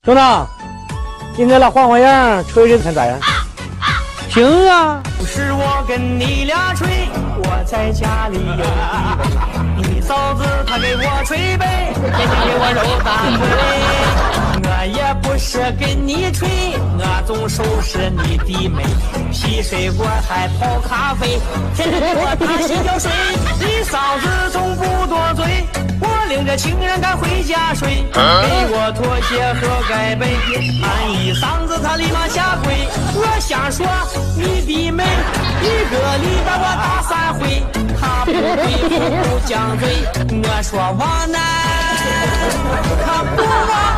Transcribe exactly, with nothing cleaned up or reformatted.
兄弟，今天来换换样，吹吹看咋样？行啊。 不是我跟你俩吹，我在家里有地位。你嫂子她给我吹呗，天天给我揉大腿。我也不是跟你吹，我总收拾你的美，劈水果还泡咖啡，天天给我打洗脚水。你嫂子从不多嘴，我领着情人赶回家睡，给我拖鞋和盖被，喊一嗓子他立马下跪。我想说你的美，一个礼拜我打三回，他不对不不犟嘴，我说往南，他不往